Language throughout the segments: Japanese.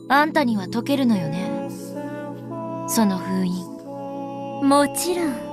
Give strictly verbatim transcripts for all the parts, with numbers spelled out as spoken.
あんたには解けるのよね、その封印。 もちろん。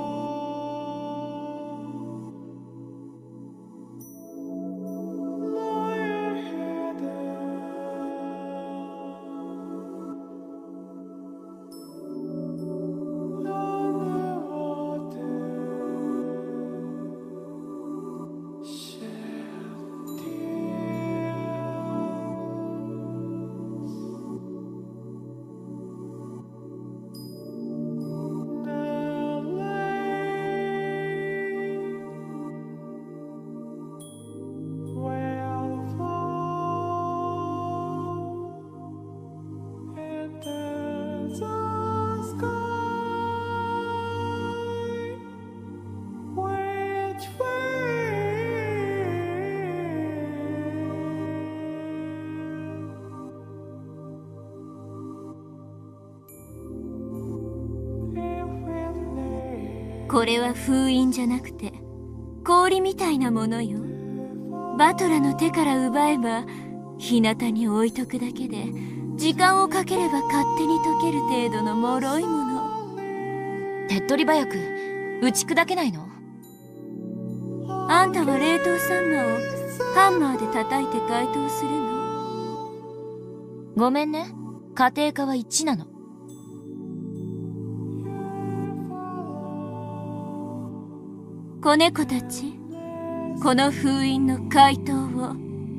これは封印じゃなくて氷みたいなものよ。バトラの手から奪えば日向に置いとくだけで時間をかければ勝手に溶ける程度の脆いもの。 手っ取り早く打ち砕けないの？ あんたは冷凍サンマをハンマーで叩いて解凍するの？ ごめんね、家庭科は一致なの。 子猫たち、この封印の解凍を。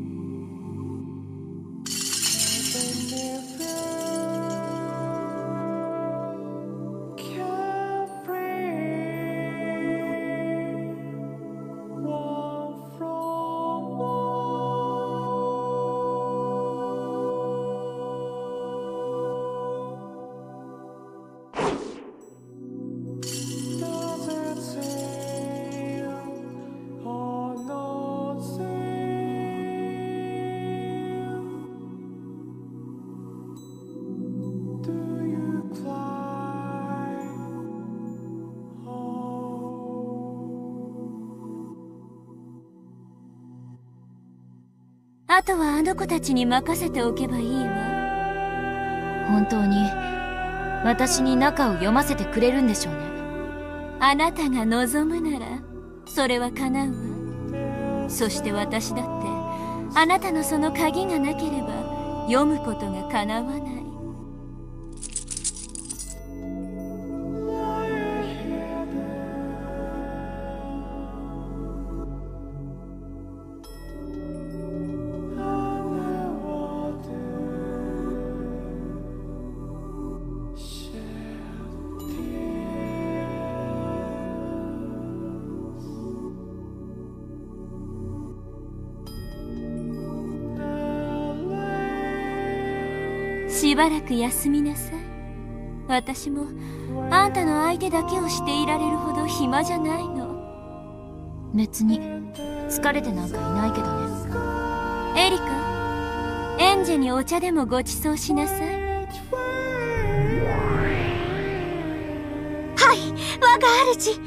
あとはあの子たちに任せておけばいいわ。 本当に私に中を読ませてくれるんでしょうね。 あなたが望むならそれは叶うわ。そして私だってあなたのその鍵がなければ読むことが叶わない。しばらく休みなさい。私もあんたの相手だけをしていられるほど暇じゃないの。 別に疲れてなんかいないけどね。 エリカ、エンジェにお茶でもご馳走しなさい。はい、我が主。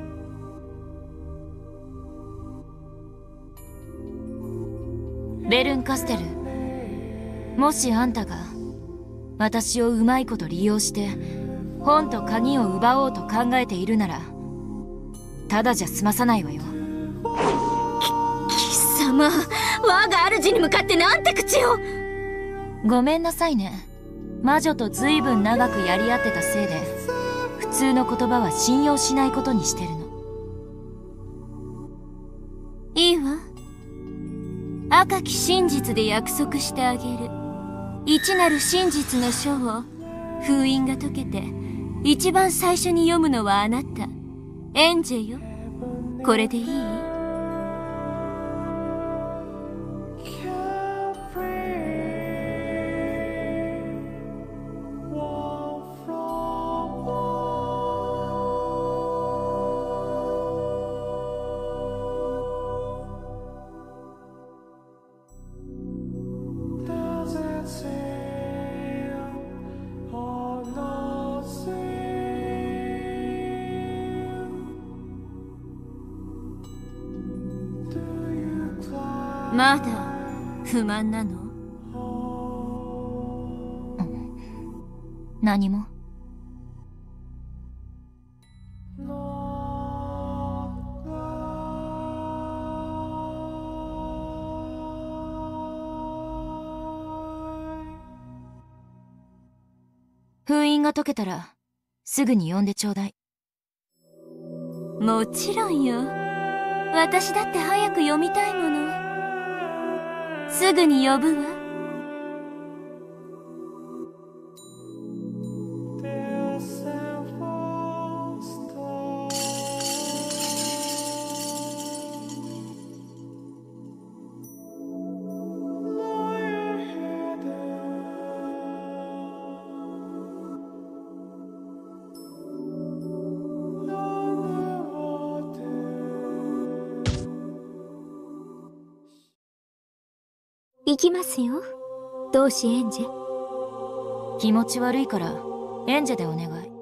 ベルンカステル、もしあんたが私をうまいこと利用して本と鍵を奪おうと考えているならただじゃ済まさないわよ。 き貴様、我が主に向かってなんて口を。 ごめんなさいね、魔女とずいぶん長くやり合ってたせいで普通の言葉は信用しないことにしてるの。 いいわ、赤き真実で約束してあげる。一なる真実の書を封印が解けて一番最初に読むのはあなた、エンジェよ。これでいい？まだ不満なの？ 何も。封印が解けたらすぐに呼んでちょうだい。 もちろんよ。私だって早く読みたいもの。すぐに呼ぶわ。行きますよ、同志エンジェ。 気持ち悪いからエンジェでお願い。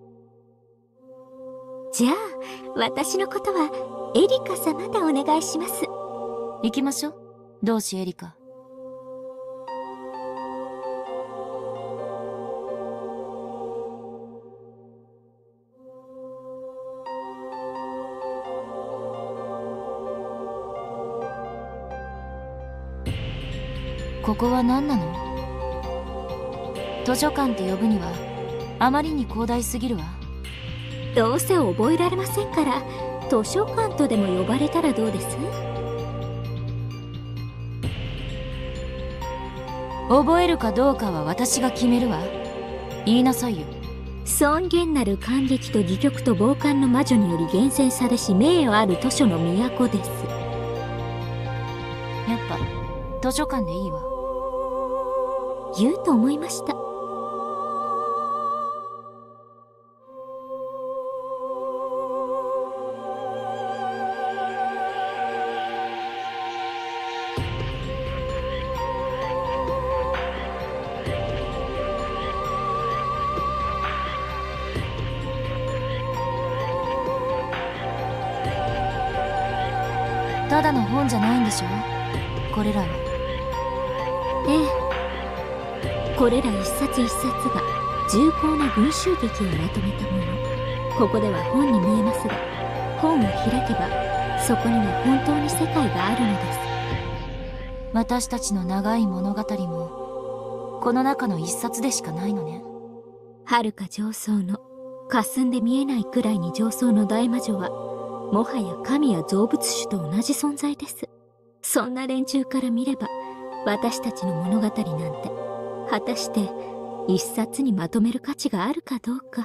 じゃあ私のことはエリカ様でお願いします。 行きましょう、同志エリカ。ここは何なの？図書館って呼ぶにはあまりに広大すぎるわ。 どうせ覚えられませんから、図書館とでも呼ばれたらどうです？ 覚えるかどうかは私が決めるわ。言いなさいよ。 尊厳なる感激と戯曲と傍観の魔女により厳選されし名誉ある図書の都です。 やっぱ図書館でいいわ。 言うと思いました。 ただの本じゃないんでしょ、これらは。 ええ、これら一冊一冊が重厚な群衆劇をまとめたもの。ここでは本に見えますが、本を開けばそこには本当に世界があるのです。 私たちの長い物語もこの中の一冊でしかないのね。 遥か上層の、霞んで見えないくらいに上層の大魔女はもはや神や造物主と同じ存在です。そんな連中から見れば、私たちの物語なんて果たして一冊にまとめる価値があるかどうか。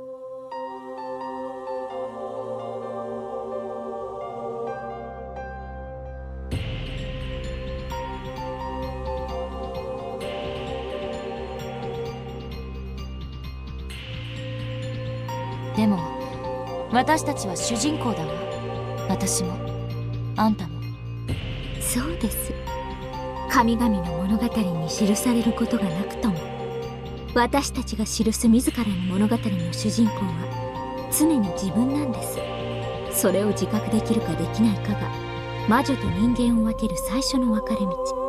でも私たちは主人公だわ。私もあんたも。 そうです。神々の物語に記されることがなくとも、私たちが記す自らの物語の主人公は常に自分なんです。それを自覚できるかできないかが魔女と人間を分ける最初の分かれ道。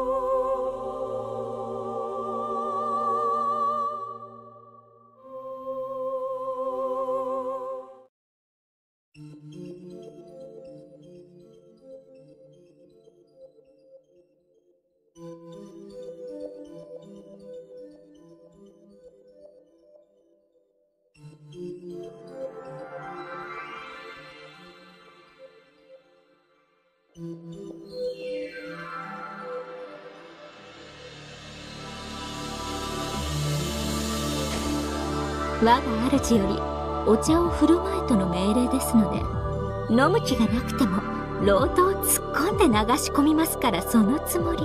我が主よりお茶を振る舞えとの命令ですので、飲む気がなくてもロートを突っ込んで流し込みますから、そのつもりで。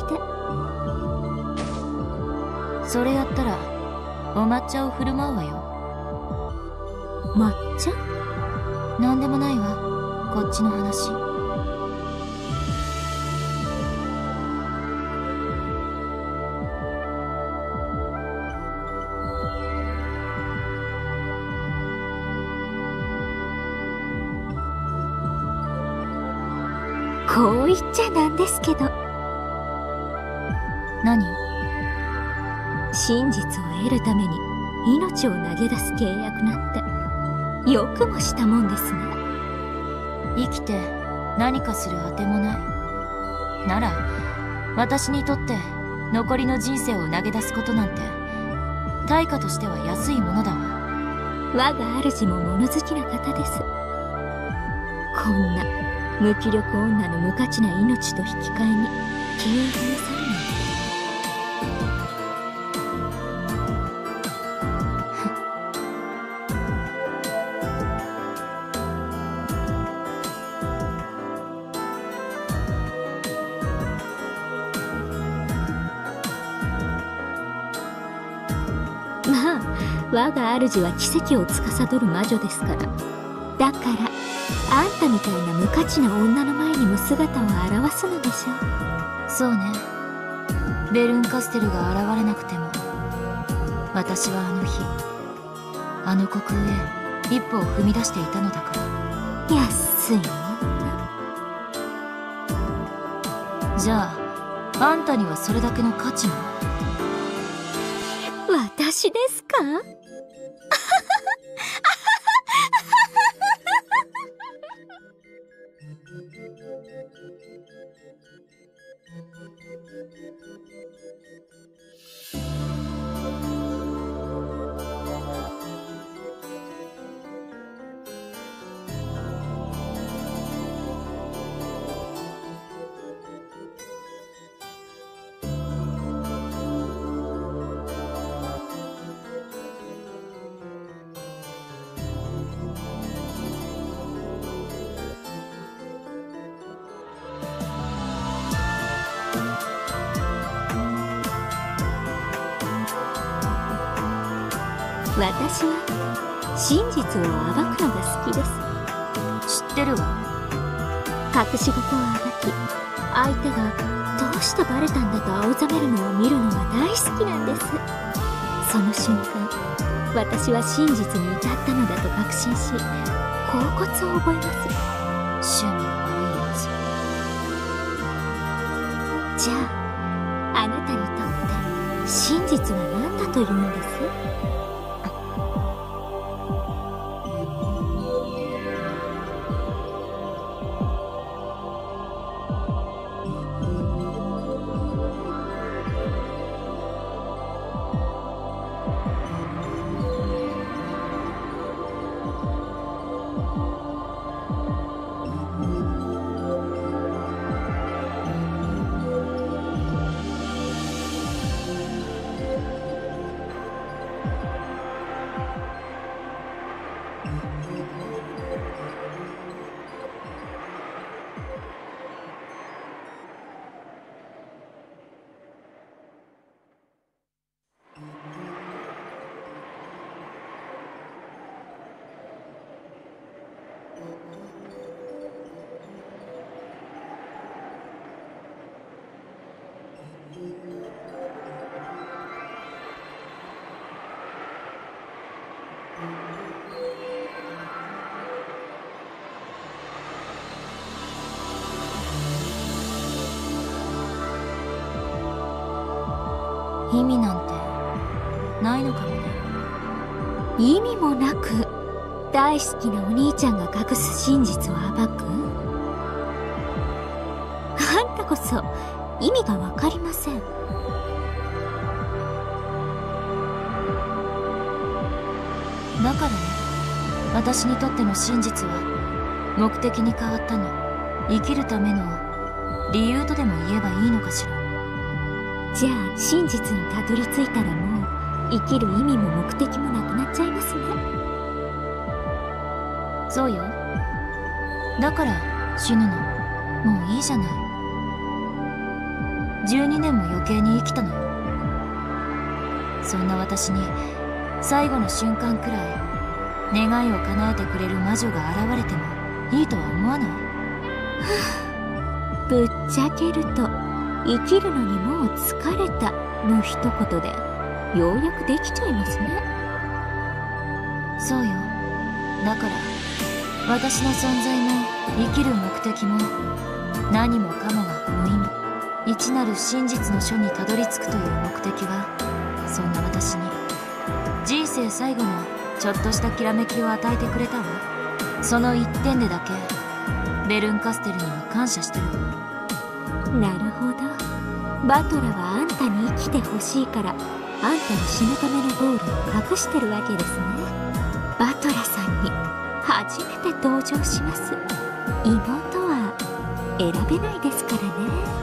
それやったらお抹茶を振る舞うわよ。 抹茶？ なんでもないわ、こっちの話。 こう言っちゃなんですけど。 何？ 真実を得るために命を投げ出す契約なんてよくもしたもんですね。 生きて何かするあてもないなら、私にとって残りの人生を投げ出すことなんて対価としては安いものだわ。 我が主も物好きな方です。こんな無気力女の無価値な命と引き換えに契約なさるなんて。まあ我が主は奇跡を司る魔女ですから。だからあんたみたいな無価値な女の前にも姿を現すのでしょう。 そうね。ベルンカステルが現れなくても、私はあの日あの国へ一歩を踏み出していたのだから。 安い女。 じゃああんたにはそれだけの価値も？ 私ですか？私は真実を暴くのが好きです。 知ってるわ。 隠し事を暴き、相手がどうしてバレたんだと青ざめるのを見るのが大好きなんです。その瞬間、私は真実に至ったのだと確信し、恍惚を覚えます。 趣味の悪いやつ。じゃああなたにとって真実は何だというんです？ 意味なんてないのかもね。 意味もなく大好きなお兄ちゃんが隠す真実を暴く？あんたこそ意味が分かりません。 だからね、私にとっての真実は目的に変わったの。生きるための理由とでも言えばいいのかしら。 じゃあ真実にたどり着いたらもう生きる意味も目的もなくなっちゃいますね。 そうよ。だから死ぬのもういいじゃない。じゅうにねんも余計に生きたのよ。そんな私に最後の瞬間くらい願いを叶えてくれる魔女が現れてもいいとは思わない？ はあ、ぶっちゃけると生きるのにもう疲れたの一言でようやくできちゃいますね。 そうよ。だから私の存在も生きる目的も何もかもが無意味。一なる真実の書にたどり着くという目的はそんな私に人生最後のちょっとしたきらめきを与えてくれたわ。その一点でだけベルンカステルには感謝してるわ。 なるほど。バトラはあんたに生きてほしいからあんたの死ぬためのゴールを隠してるわけですね。バトラさんに初めて登場します。妹は選べないですからね。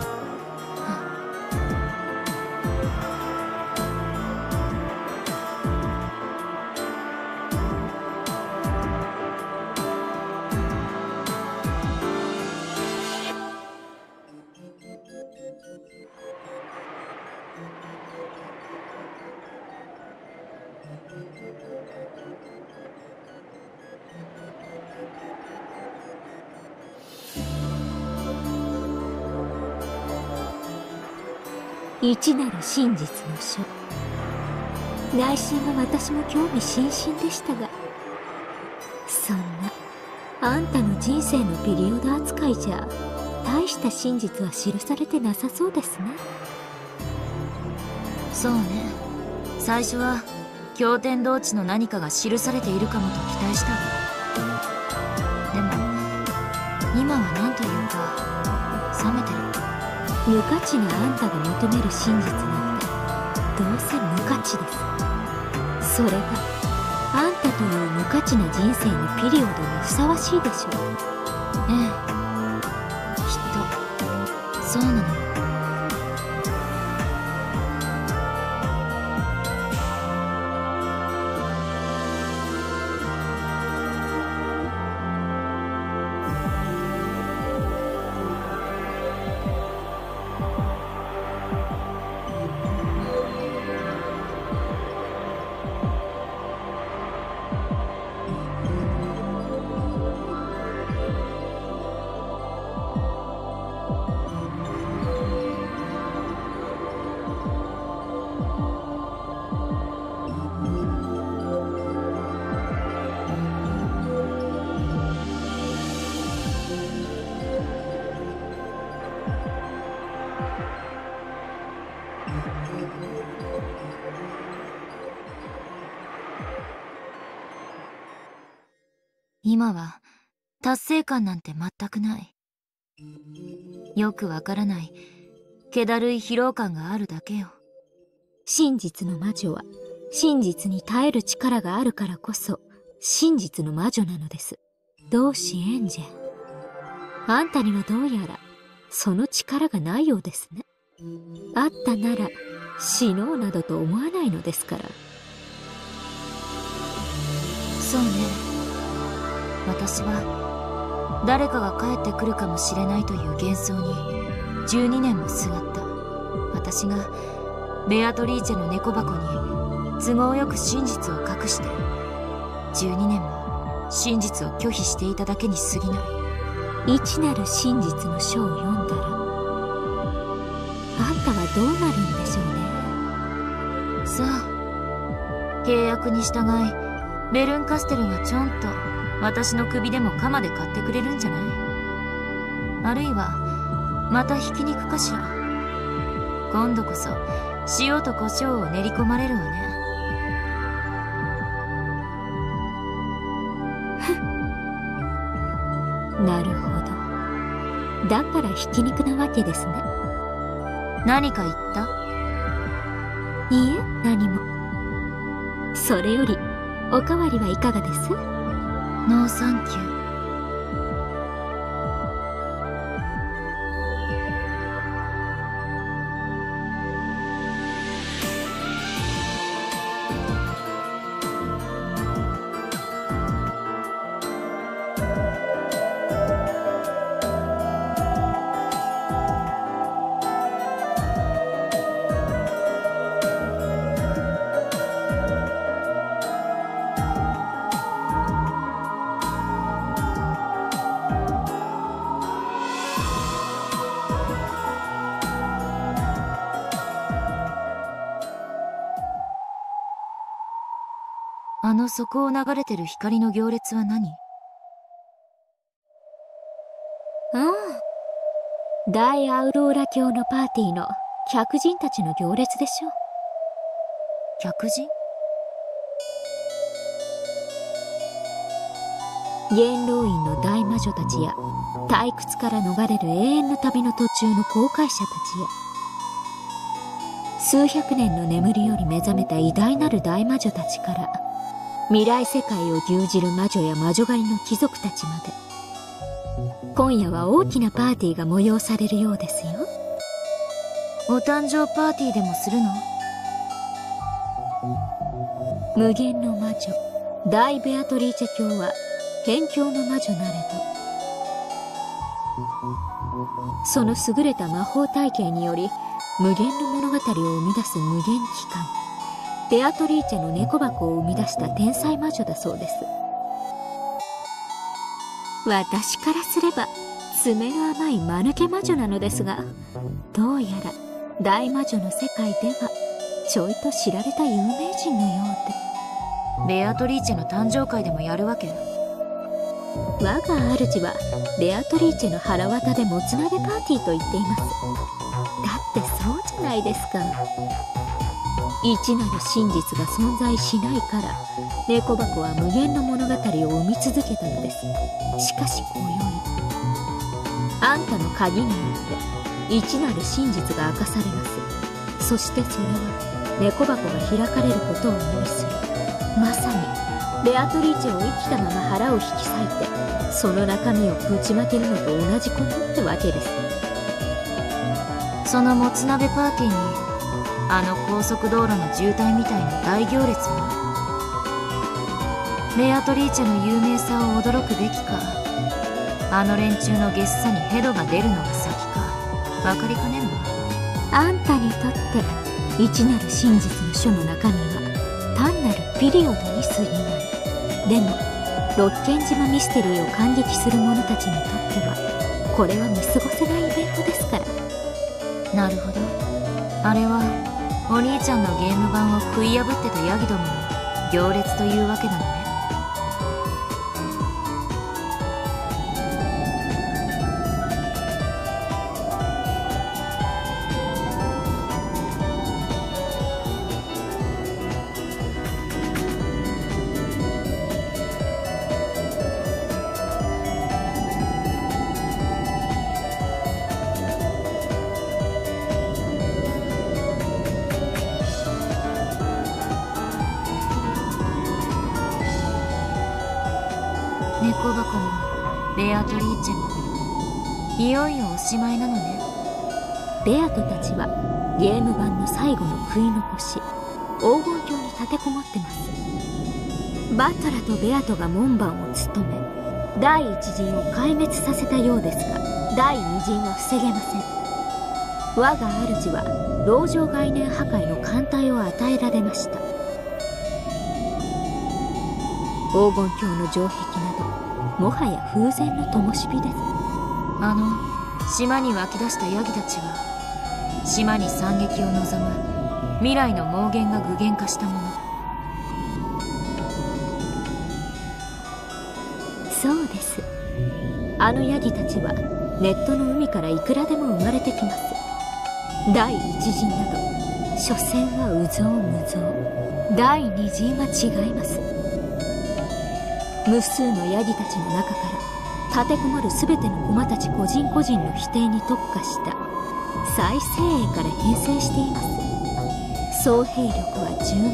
一なる真実の書。内心は私も興味津々でしたが、そんなあんたの人生のピリオド扱いじゃ大した真実は記されてなさそうですね。 そうね。最初は経典同地の何かが記されているかもと期待したわ。でも今は何というか冷めてる。 無価値なあんたが求める真実なんてどうせ無価値です。それがあんたという無価値な人生のピリオドにふさわしいでしょう。 ええ、きっとそうなのよ。今は達成感なんて全くない。よくわからない気だるい疲労感があるだけよ。 真実の魔女は真実に耐える力があるからこそ真実の魔女なのです。同志エンジェン、あんたにはどうやらその力がないようですね。あったなら死のうなどと思わないのですから。 そうね。私は誰かが帰ってくるかもしれないという幻想にじゅうにねんもすがった。私がベアトリーチェの猫箱に都合よく真実を隠してじゅうにねんも真実を拒否していただけに過ぎない。 一なる真実の書を読んだらあんたはどうなるんでしょうね。 さあ、契約に従いベルンカステルがちょんと私の首でも鎌で買ってくれるんじゃない？あるいはまたひき肉かしら。今度こそ塩と胡椒を練り込まれるわね。 なるほど。だからひき肉なわけですね。 何か言った？ いいえ、何も。それよりおかわりはいかがです？ ノーサンキュー。あの底を流れてる光の行列は何？ ああ、大アウローラ教のパーティーの客人たちの行列でしょう。 客人？ 元老院の大魔女たちや退屈から逃れる永遠の旅の途中の航海者たちや数百年の眠りより目覚めた偉大なる大魔女たちから未来世界を牛耳る魔女や魔女狩りの貴族たちまで、今夜は大きなパーティーが催されるようですよ。 お誕生パーティーでもするの？ 無限の魔女大ベアトリーチェ卿は辺境の魔女なれど、その優れた魔法体系により無限の物語を生み出す無限機関ベアトリーチェの猫箱を生み出した天才魔女だそうです。私からすれば爪の甘い間抜け魔女なのですが、どうやら大魔女の世界ではちょいと知られた有名人のようで。ベアトリーチェの誕生会でもやるわけ？ 我が主はベアトリーチェの腹渡でもつ鍋パーティーと言っています。だってそうじゃないですか。一なる真実が存在しないから猫箱は無限の物語を生み続けたのです。しかし今宵あんたの鍵によって一なる真実が明かされます。そしてそれは猫箱が開かれることを意味する。まさにベアトリーチェを生きたまま腹を引き裂いてその中身をぶちまけるのと同じことってわけです。 そのもつ鍋パーティーにあの高速道路の渋滞みたいな大行列は？ベアトリーチェの有名さを驚くべきか、あの連中のゲスさにヘドが出るのが先か分かりかねるわ。 あんたにとって一なる真実の書の中身は単なるピリオドに過ぎない。でも六軒島ミステリーを感激する者たちにとってはこれは見過ごせないイベントですから。 なるほど、あれはお兄ちゃんのゲーム版を食い破ってたヤギどもの行列というわけなのね。猫箱もベアトリーチェもいよいよおしまいなのね。 ベアトたちはゲーム版の最後の食い残し黄金鏡に立てこもってます。バトラとベアトが門番を務め第一陣を壊滅させたようですが、第二陣は防げません。我が主は籠城概念破壊の艦隊を与えられました。黄金鏡の城壁などもはや風前の灯火です。 あの島に湧き出したヤギたちは島に惨劇を望む未来の妄言が具現化したもの。 そうです。あのヤギたちはネットの海からいくらでも生まれてきます。第一陣など所詮は有象無象、第二陣は違います。無数のヤギたちの中から立てこもる全ての駒たち個人個人の否定に特化した再生営から編成しています。総兵力はじゅう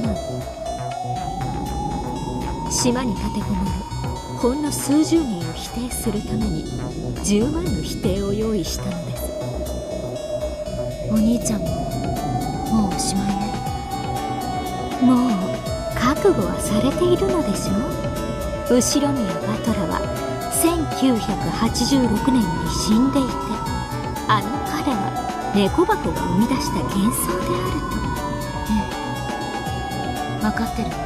まん。島に立てこもるほんの数十人を否定するためにじゅうまんの否定を用意したのです。 お兄ちゃんももうおしまいね。 もう覚悟はされているのでしょう。後宮バトラはせんきゅうひゃくはちじゅうろくねんに死んでいて、あの彼は猫箱が生み出した幻想であると。 ええ、分かってる。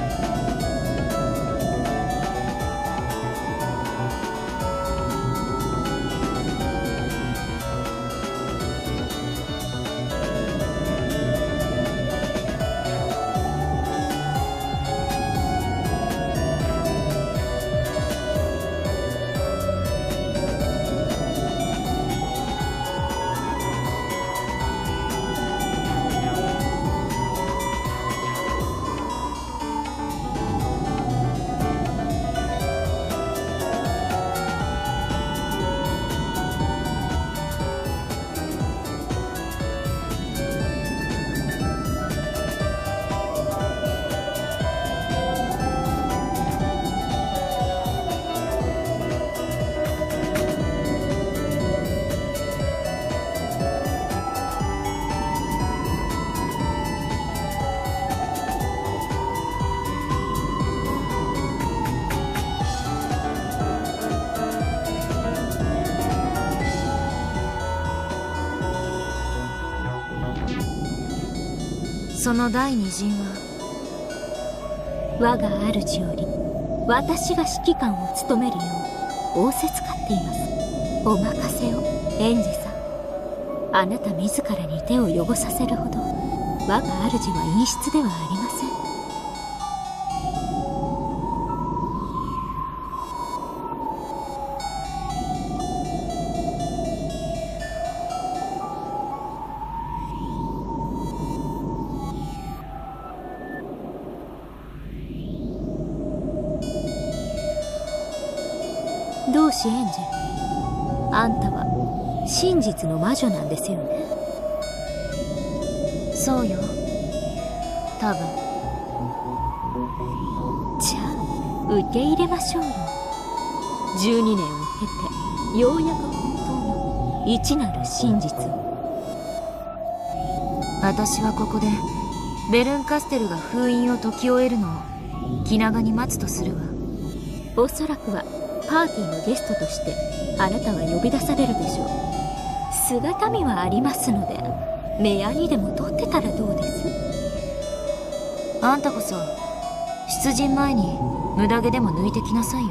その第二陣は我が主より私が指揮官を務めるよう仰せつかっています。お任せを、エンジさん。あなた自らに手を汚させるほど我が主は陰湿ではありません。同志エンジェル、あんたは真実の魔女なんですよね。 そうよ、多分。 じゃあ受け入れましょうよ。じゅうにねんを経てようやく本当の一なる真実を。 私はここでベルンカステルが封印を解き終えるのを気長に待つとするわ。 おそらくはパーティーのゲストとしてあなたは呼び出されるでしょう。姿見はありますので目やにでも取ってたらどうです？ あんたこそ出陣前に無駄毛でも抜いてきなさいよ。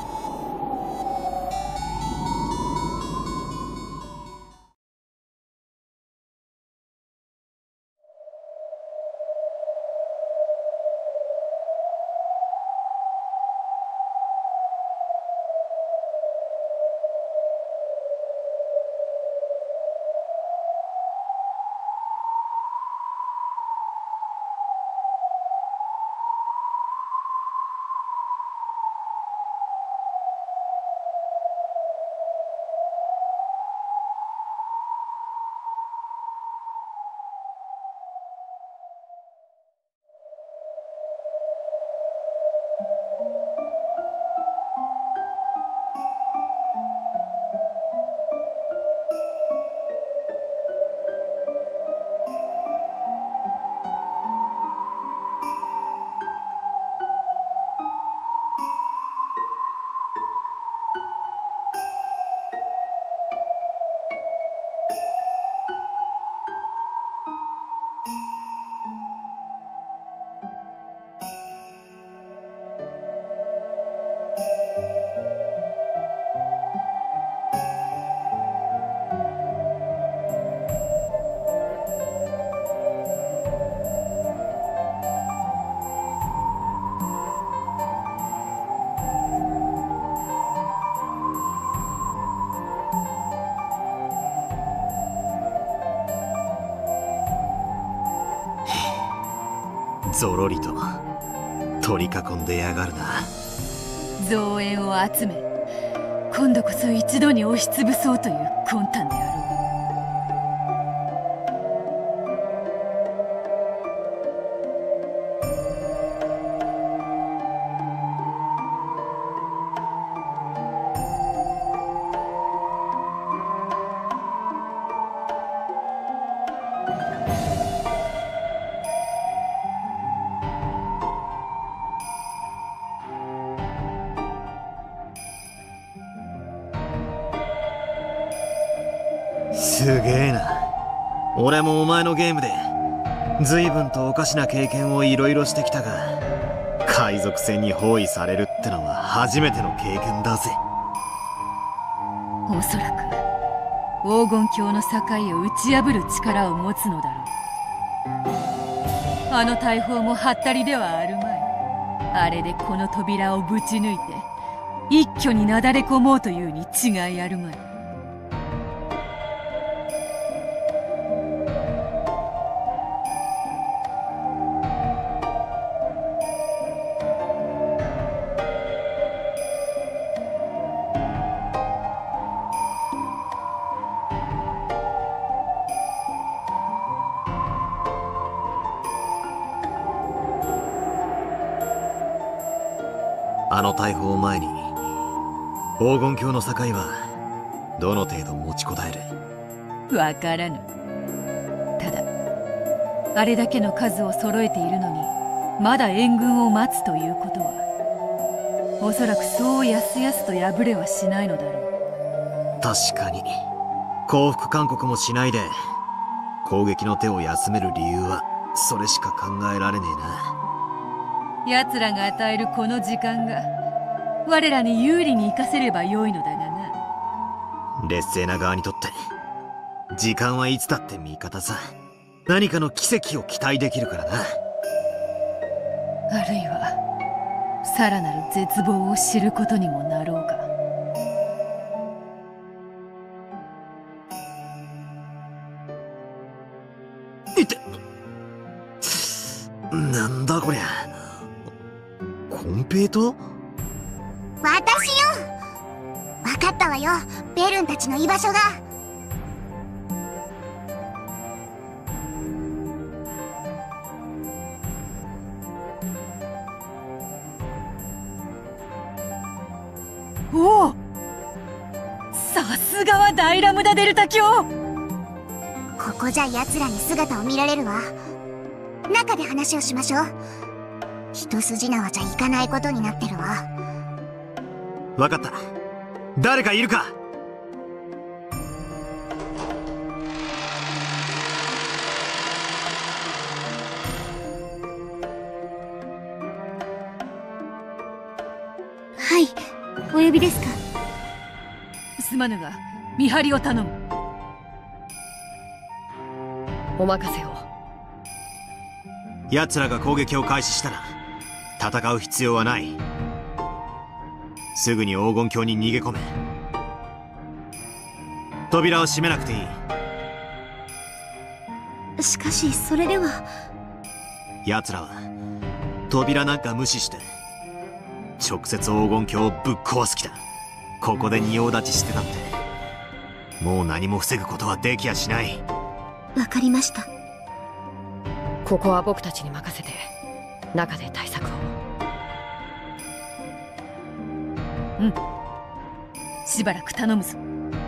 ゾロリと取り囲んでやがるな。 増援を集め、今度こそ一度に押しつぶそうという魂胆であろう。 すげえな。俺もお前のゲームで随分とおかしな経験をいろいろしてきたが、海賊船に包囲されるってのは初めての経験だぜ。 おそらく黄金鏡の境を打ち破る力を持つのだろう。あの大砲もはったりではあるまい。あれでこの扉をぶち抜いて一挙になだれ込もうというに違いあるまい。 あの大砲を前に黄金鏡の境はどの程度持ちこたえる？ わからぬ。ただあれだけの数を揃えているのにまだ援軍を待つということは、おそらくそうやすやすと敗れはしないのだろう。 確かに降伏勧告もしないで攻撃の手を休める理由はそれしか考えられねえな。奴らが与えるこの時間が我らに有利に生かせればよいのだがな。 劣勢な側にとって時間はいつだって味方さ。何かの奇跡を期待できるからな。 あるいはさらなる絶望を知ることにもなろうが。 いってなんだこりゃ。コンペイト？ 私よ。分かったわよ、ベルンたちの居場所が。 おお、さすがはダイラムダデルタ卿。 ここじゃ奴らに姿を見られるわ。中で話をしましょう。一筋縄じゃいかないことになってるわ。 分かった。誰かいるか？ はい、お呼びですか？ すまぬが見張りを頼む。 お任せを。 奴らが攻撃を開始したら戦う必要はない。すぐに黄金鏡に逃げ込め。扉を閉めなくていい。 しかしそれでは。 奴らは扉なんか無視して直接黄金鏡をぶっ壊す気だ。ここで仁王立ちしてたってもう何も防ぐことはできやしない。 わかりました。 ここは僕たちに任せて中で対策を。 うん、しばらく頼むぞ。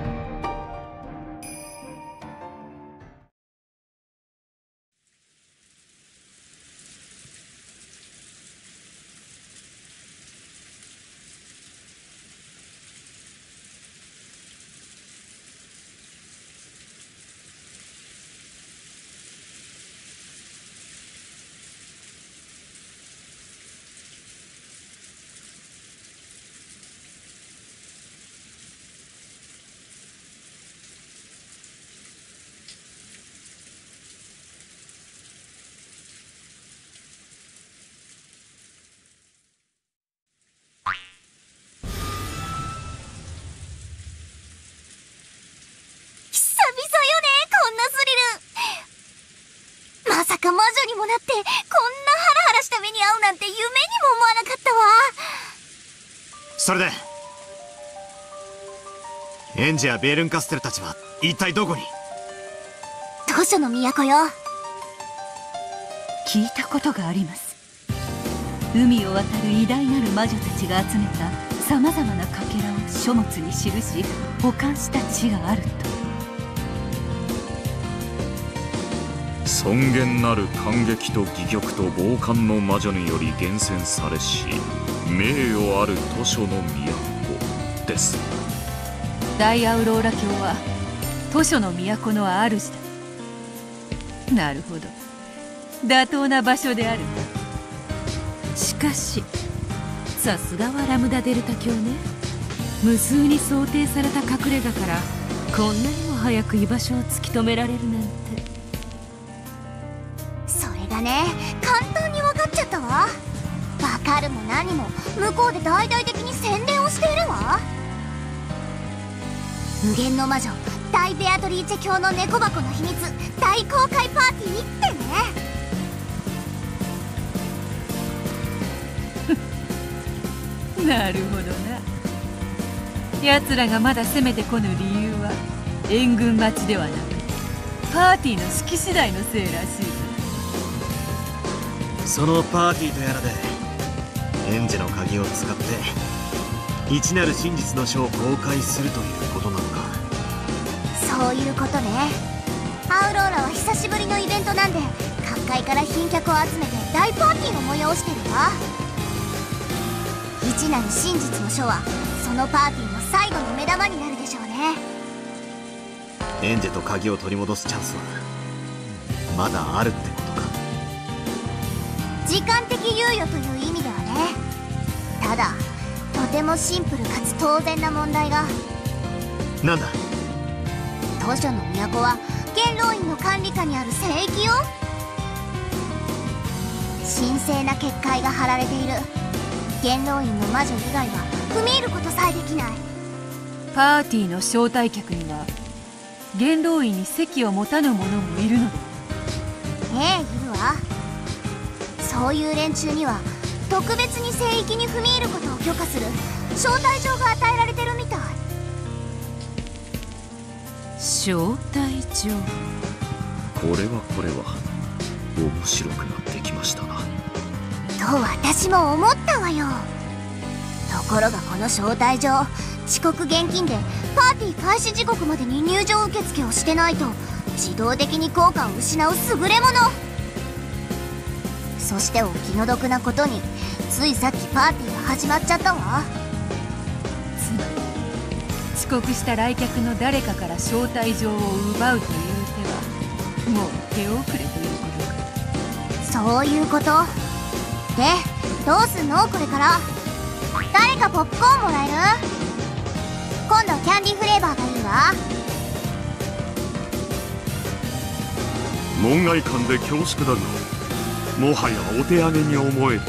まさか魔女にもなってこんなハラハラした目に遭うなんて夢にも思わなかったわ。 それでエンジやベールンカステルたちは一体どこに？ 図書の都よ。 聞いたことがあります。海を渡る偉大なる魔女たちが集めたさまざまなかけらを書物に記し保管した地があると。 尊厳なる感激と戯曲と傍観の魔女により厳選されし名誉ある図書の都です。 大アウローラ卿は図書の都の主だ。なるほど、妥当な場所である。しかしさすがはラムダデルタ卿ね。無数に想定された隠れ家からこんなにも早く居場所を突き止められるなんて。 ね、簡単に分かっちゃったわ。分かるも何も向こうで大々的に宣伝をしているわ。無限の魔女大ベアトリーチェ卿の猫箱の秘密大公開パーティーってね。なるほどな。奴らがまだ攻めてこぬ理由は援軍待ちではなくパーティーの式次第のせいらしいぞ。 そのパーティーとやらでエンジの鍵を使って一なる真実の書を公開するということなのか。 そういうことね。アウローラは久しぶりのイベントなんで各界から賓客を集めて大パーティーを催してるわ。一なる真実の書はそのパーティーの最後の目玉になるでしょうね。 エンジェと鍵を取り戻すチャンスはまだあるってことか。 時間的猶予という意味ではね。ただとてもシンプルかつ当然な問題が。 なんだ。 図書の都は元老院の管理下にある聖域よ。神聖な結界が張られている。元老院の魔女以外は踏み入ることさえできない。 パーティーの招待客には元老院に席を持たぬ者もいるので。 ええ、いるわ。そういう連中には特別に聖域に踏み入ることを許可する招待状が与えられてるみたい。 招待状。 これはこれは面白くなってきましたな。 と私も思ったわよ。ところがこの招待状、遅刻厳禁でパーティー開始時刻までに入場受付をしてないと自動的に効果を失う優れもの。そしてお気の毒なことについさっきパーティーが始まっちゃったわ。 つまり遅刻した来客の誰かから招待状を奪うという手はもう手遅れということか。 そういうこと。でどうすんのこれから。誰かポップコーンもらえる？今度キャンディーフレーバーがいいわ。 門外漢で恐縮だが、もはやお手上げに思えるね。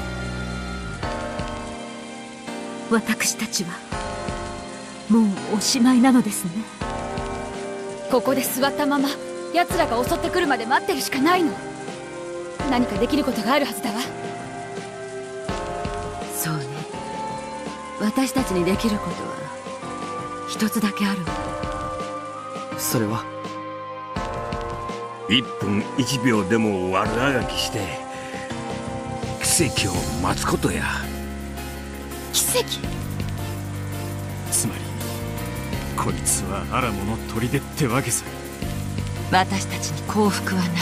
私たちはもうおしまいなのですね。 ここで座ったまま奴らが襲ってくるまで待ってるしかないの。何かできることがあるはずだわ。 そうね。私たちにできることは一つだけあるわ。 それは？ いっぷんいちびょうでも悪あがきして奇跡を待つことや。 奇跡？ つまりこいつはあらもの砦ってわけさ。 私たちに幸福はない。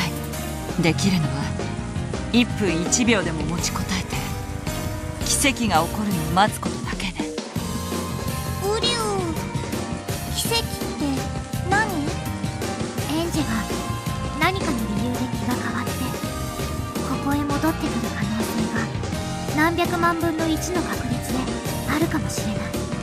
できるのはいっぷんいちびょうでも持ちこたえて奇跡が起こるのを待つことだけで。 ウリュウ、奇跡って何？エンジェが何かの理由で気が変わってここへ戻ってくる可能性が何百万分のいちの確率であるかもしれない。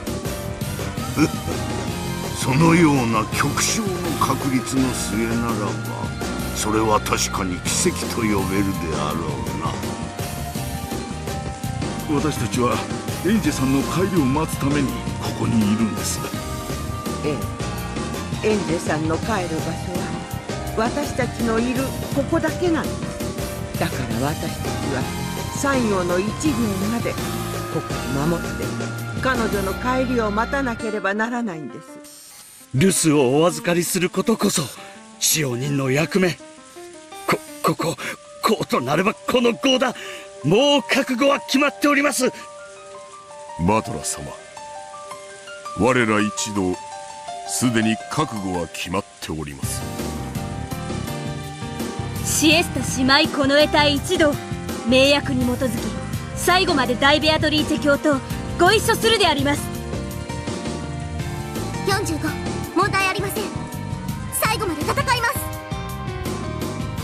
そのような極小の確率の末ならば、それは確かに奇跡と呼べるであろうな。 私たちはエンジェさんの帰りを待つためにここにいるんです。 ええ、エンジェさんの帰る場所は私たちのいるここだけなんです。だから私たちは最後のいちびょうまでここを守って彼女の帰りを待たなければならないんです。 留守をお預かりすることこそ使用人の役目。こ、ここ、こうとなればこの号だ。もう覚悟は決まっております。 マトラ様、我ら一同すでに覚悟は決まっております。 シエスタ姉妹この得体一同、盟約に基づき最後まで大ベアトリーチェ教とご一緒するであります。 よんじゅうご、問題ありません。最後まで戦います。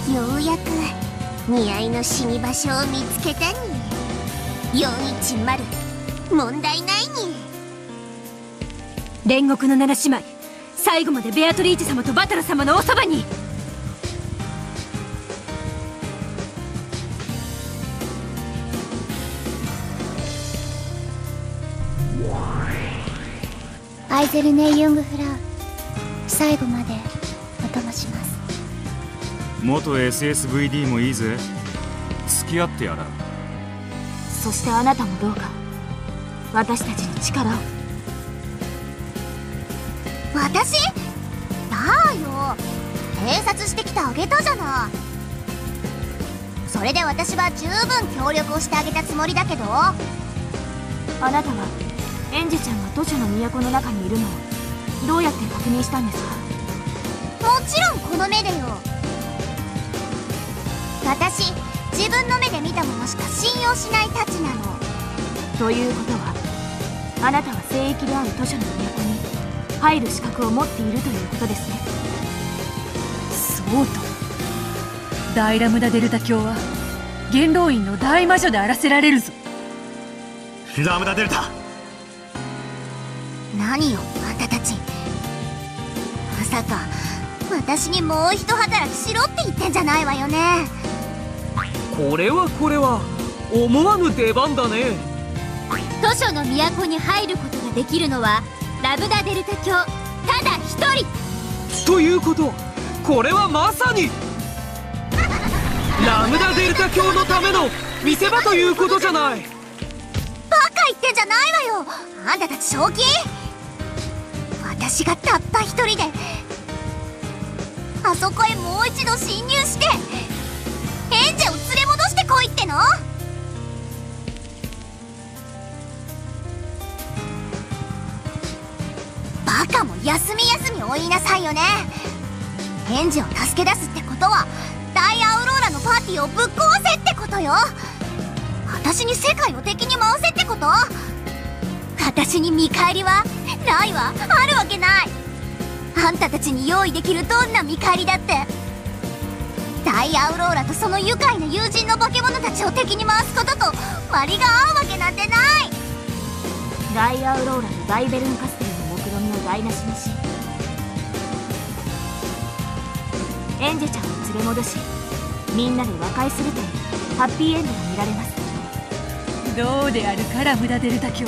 ようやく似合いの死に場所を見つけたに。よんいちまる、問題ないに。 煉獄の七姉妹、最後までベアトリーチェ様とバタラ様のおそばに。 アイゼルネイ・ユングフラウ、最後までお供します。 元 エスエスブイディー もいいぜ。付き合ってやら。 そしてあなたもどうか私たちに力を。 私？だーよ、偵察してきてあげたじゃない。それで私は十分協力をしてあげたつもりだけど。 あなたはエンジェちゃんが都市の都の中にいるのをどうやって確認したんですか？ もちろんこの目でよ。私、自分の目で見たものしか信用しないたちなの。 ということはあなたは聖域である都市の都に入る資格を持っているということですね。 そうと。ダイラムダ・デルタ教は元老院の大魔女であらせられるぞ。 ラムダデルタ。 何よあんたたち、まさか私にもう一働きしろって言ってんじゃないわよね。 これはこれは思わぬ出番だね。 図書の都に入ることができるのはラムダデルタ教ただ一人ということ、これはまさにラムダデルタ教のための見せ場ということじゃない。 バカ言ってんじゃないわよあんたたち正気。私がたった一人であそこへもう一度侵入してエンジェを連れ戻してこいっての？バカも休み休みお言いなさいよね。エンジェを助け出すってことは大アウローラのパーティーをぶっ壊せってことよ。私に世界を敵に回せってこと？私に見返りはないわ、あるわけない。あんたたちに用意できるどんな見返りだって大アウローラとその愉快な友人の化け物たちを敵に回すことと割が合うわけなんてない。大アウローラのバイベルンカステルの目論見を台無しにしエンジェちゃんを連れ戻しみんなで和解するというハッピーエンドが見られます。 どうであるかラムダデルタ教、こ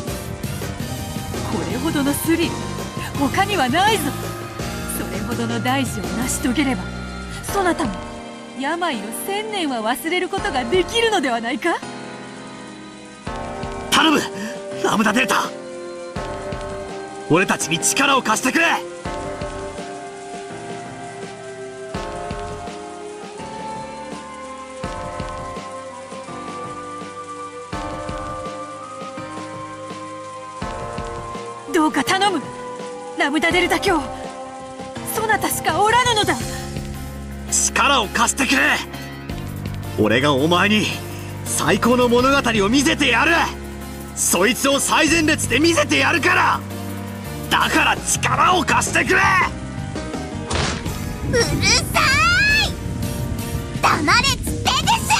れほどのスリル他にはないぞ。それほどの大事を成し遂げればそなたも病を千年は忘れることができるのではないか。 頼むラムダデルタ、俺たちに力を貸してくれ。 どうか頼むラムダデルタ教、そなたしかおらぬのだ。 力を貸してくれ。俺がお前に最高の物語を見せてやる。そいつを最前列で見せてやるから。だから力を貸してくれ。 うるさい、黙れっつってんです。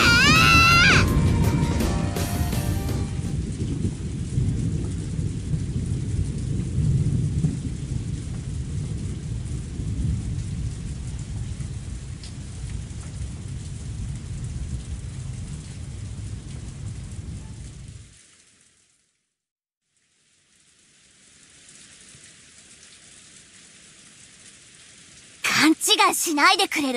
勘違いしないでくれる？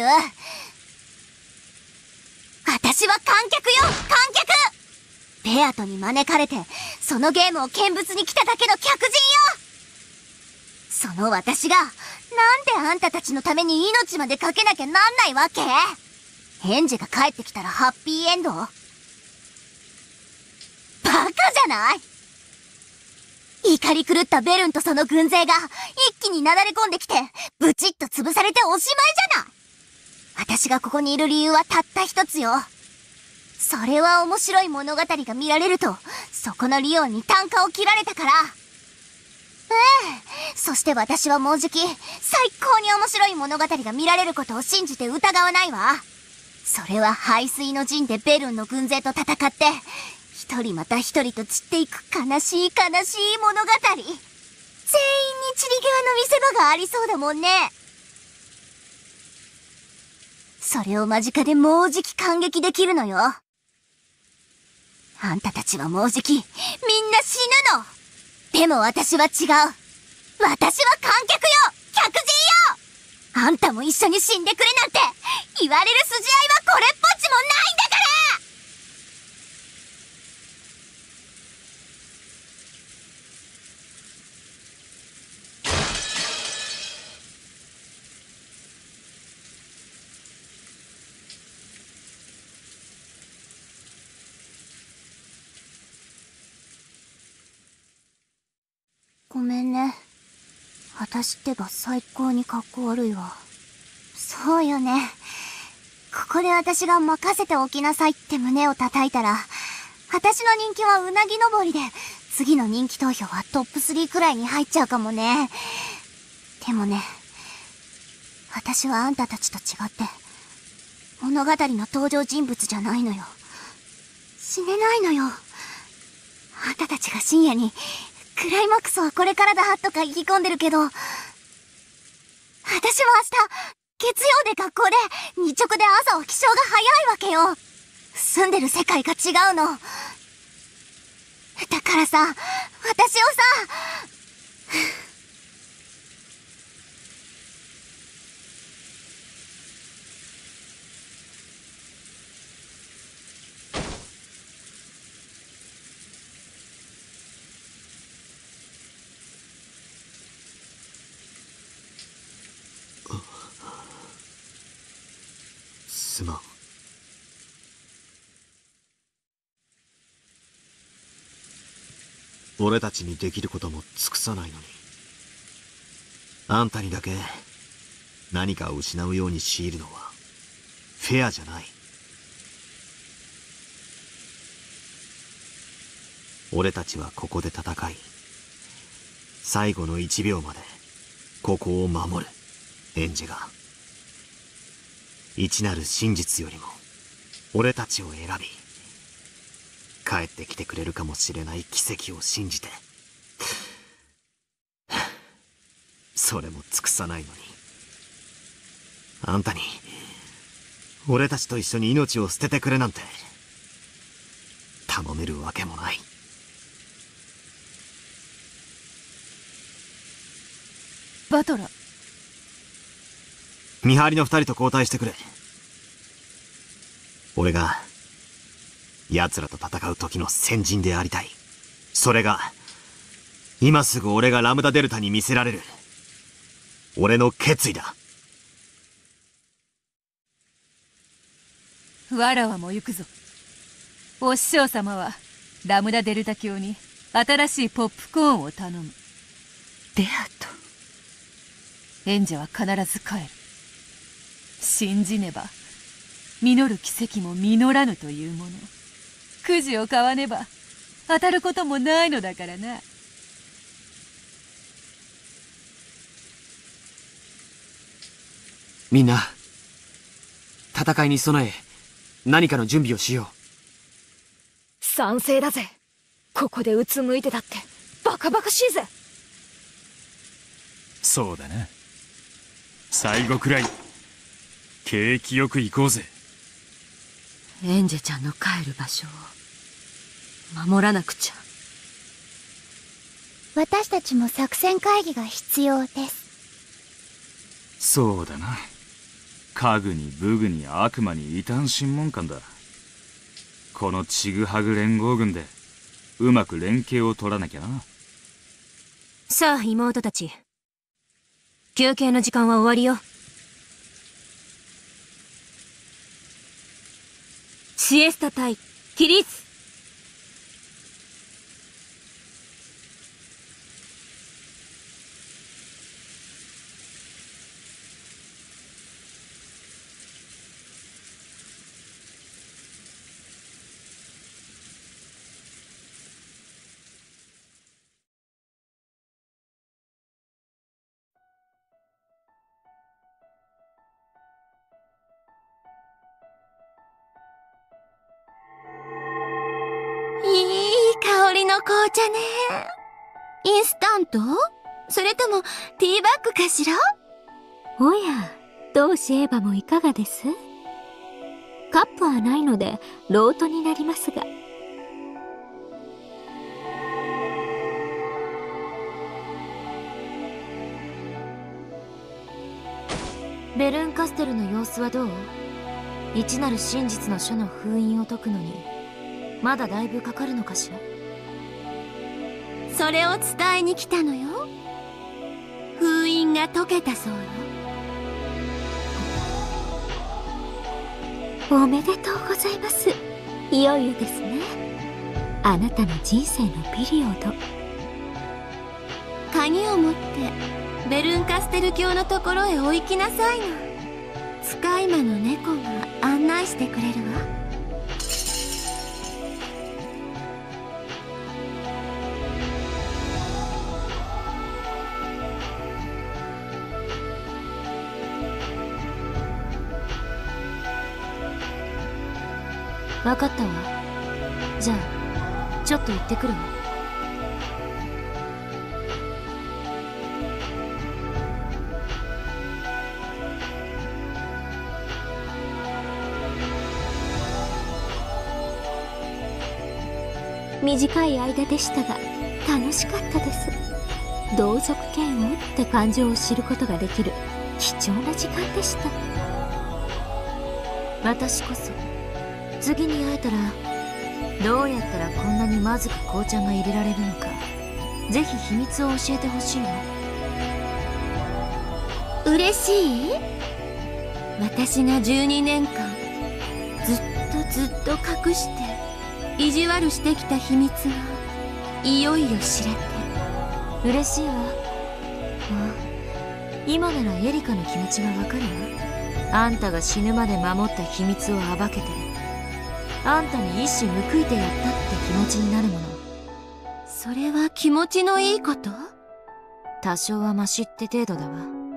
私は観客よ、観客！ベアトに招かれてそのゲームを見物に来ただけの客人よ。その私がなんであんたたちのために命までかけなきゃなんないわけ？エンジェが帰ってきたらハッピーエンド？バカじゃない？怒り狂ったベルンとその軍勢が一気になだれ込んできてブチッと潰されておしまいじゃない。私がここにいる理由はたった一つよ。それは面白い物語が見られるとそこのリオンに単価を切られたから。ええ、そして私はもうじき最高に面白い物語が見られることを信じて疑わないわ。それは排水の陣でベルンの軍勢と戦って一人また一人と散っていく悲しい悲しい物語。全員に散り際の見せ場がありそうだもんね。それを間近でもうじき感激できるのよ。あんたたちはもうじきみんな死ぬの。でも私は違う。私は観客よ、客人よ。あんたも一緒に死んでくれなんて言われる筋合いはこれっぽっちもないんだから。ごめんね。私ってば最高にかっこ悪いわ。そうよね。ここで私が任せておきなさいって胸を叩いたら、私の人気はうなぎ登りで、次の人気投票はトップスリーくらいに入っちゃうかもね。でもね、私はあんたたちと違って、 物語の登場人物じゃないのよ。死ねないのよ。あんたたちが深夜にクライマックスはこれからだとか意気込んでるけど、私は明日月曜で学校で日直で朝は起床が早いわけよ。住んでる世界が違うの。だからさ、私をさすまん。俺たちにできることも尽くさないのに、あんたにだけ何かを失うように強いるのはフェアじゃない。俺たちはここで戦い、最後の一秒までここを守る。エンジェが一なる真実よりも俺たちを選び、帰ってきてくれるかもしれない奇跡を信じて、それも尽くさないのに、あんたに俺たちと一緒に命を捨ててくれなんて頼めるわけもない。 バトラ、 見張りの二人と交代してくれ。俺が奴らと戦う時の先人でありたい。それが今すぐ俺がラムダデルタに見せられる俺の決意だ。 わらわも行くぞ。お師匠様はラムダデルタ卿に新しいポップコーンを頼む。 ベアト、 エンジェは必ず帰る。信じねば実る奇跡も実らぬというもの。くじを買わねば当たることもないのだからな。 みんな戦いに備え何かの準備をしよう。 賛成だぜ。ここでうつむいてたってバカバカしいぜ。 そうだな。最後くらい景気よく行こうぜ。 エンジェちゃんの帰る場所を守らなくちゃ。 私たちも作戦会議が必要です。 そうだな。家具に武具に悪魔に異端審問官だ。このちぐはぐ連合軍でうまく連携を取らなきゃな。 さあ妹たち、休憩の時間は終わりよ。シエスタ対起立。 紅茶ね。インスタント？それともティーバッグかしら？ おや、同志エヴァもいかがです？カップはないのでロートになりますが。 ベルンカステルの様子はどう？一なる真実の書の封印を解くのにまだだいぶかかるのかしら。 それを伝えに来たのよ。封印が解けたそうよ。 おめでとうございます。いよいよですね。あなたの人生のピリオド。 鍵を持ってベルンカステル卿のところへお行きなさいの。使い魔の猫が案内してくれるわ。 分かったわ。じゃあちょっと行ってくるわ。 短い間でしたが楽しかったです。同族嫌悪って感情を知ることができる貴重な時間でした。 私こそ次に会えたらどうやったらこんなにまずく紅茶が入れられるのか、ぜひ秘密を教えてほしいわ。 嬉しい？私がじゅうにねんかんずっとずっと隠して意地悪してきた秘密がいよいよ知れて嬉しいわ。あ、今ならエリカの気持ちがわかるわ。あんたが死ぬまで守った秘密を暴けて、あんたに一矢報いてやったって気持ちになるもの。 それは気持ちのいいこと？ 多少はマシって程度だわ。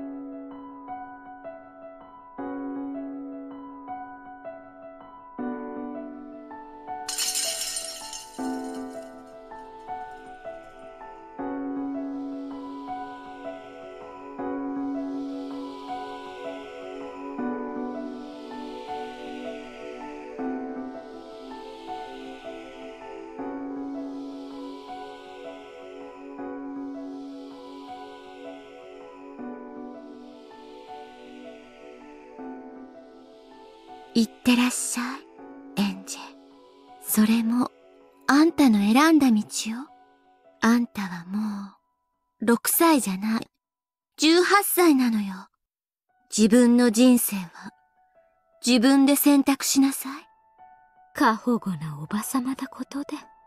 いってらっしゃい、エンジェ。それも、あんたの選んだ道よ。あんたはもう、ろくさいじゃない、じゅうはっさいなのよ。自分の人生は、自分で選択しなさい。 過保護なおばさまだことで。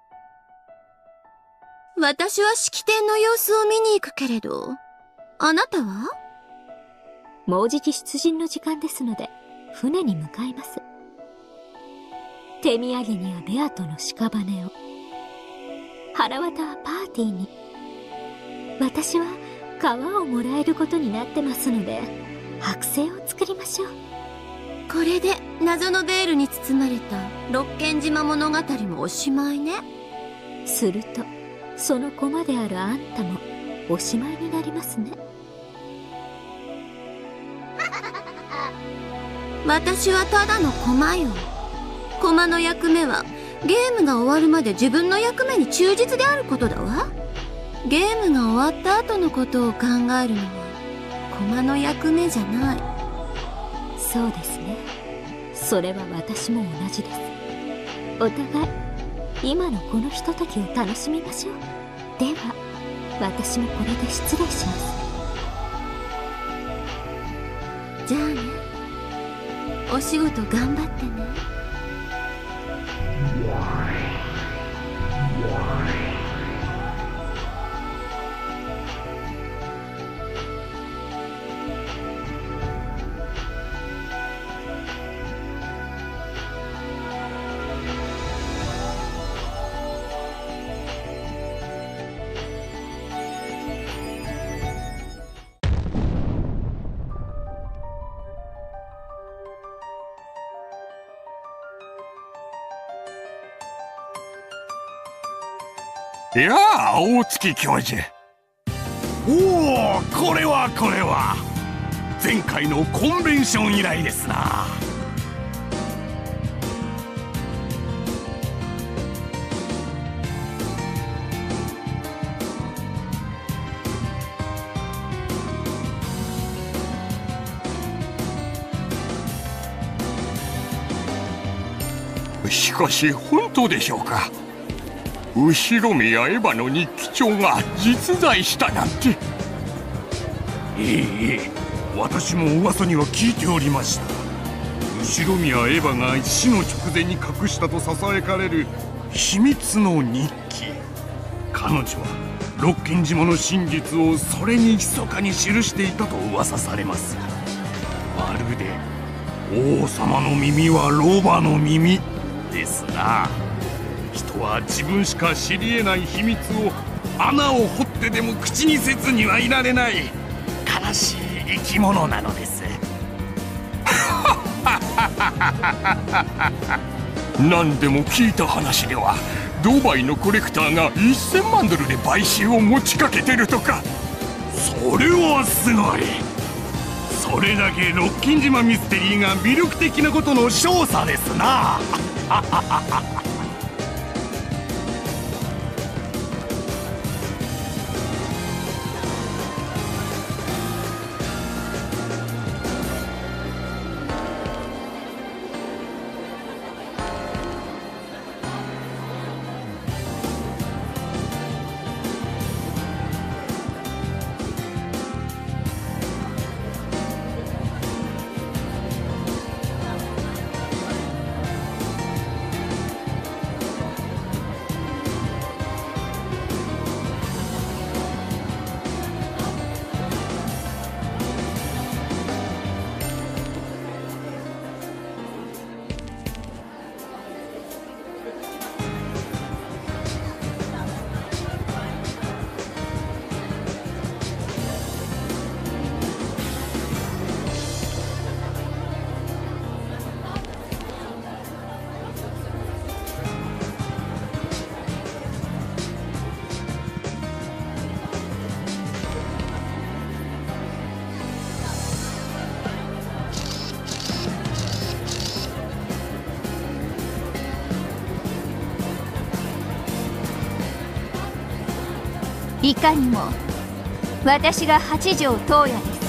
私は式典の様子を見に行くけれど、あなたは？ もうじき出陣の時間ですので、船に向かいます。手土産にはベアとの屍を、腹渡はパーティーに。私は皮をもらえることになってますので、剥製を作りましょう。 これで謎のベールに包まれた六軒島物語もおしまいね。 するとその駒であるあんたもおしまいになりますね。 私はただの駒よ。駒の役目はゲームが終わるまで自分の役目に忠実であることだわ。ゲームが終わった後のことを考えるのは駒の役目じゃない。 そうですね。それは私も同じです。お互い今のこのひとときを楽しみましょう。では私もこれで失礼します。 じゃあね、お仕事頑張ってね。 いやあ、大月教授。おお、これはこれは前回のコンベンション以来ですな。しかし本当でしょうか。後ろ宮エヴァの日記帳が実在したなんて。 ええええ、私も噂には聞いておりました。後宮エヴァが死の直前に隠したとささやかれる秘密の日記。彼女は六軒島の真実をそれに密かに記していたと噂されます。まるで王様の耳はロバの耳ですな。人は自分しか知り得ない秘密を穴を掘ってでも口にせずにはいられない悲しい生き物なのです。 何でも聞いた話ではドバイのコレクターがせんまんドルで買収を持ちかけてるとか。それはすごい。それだけロッキン島ミステリーが魅力的なことの証左ですな。 いかにも私が八条東也です。